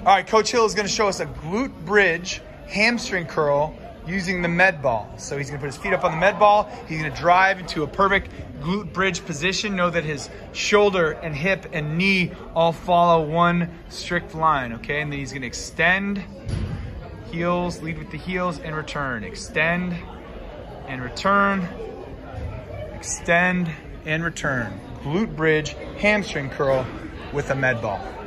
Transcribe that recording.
All right, Coach Hill is gonna show us a glute bridge hamstring curl using the Medball. So he's gonna put his feet up on the Medball. He's gonna drive into a perfect glute bridge position. Know that his shoulder and hip and knee all follow one strict line, okay? And then he's gonna extend, heels, lead with the heels and return. Extend and return, extend and return. Glute bridge, hamstring curl with a Medball.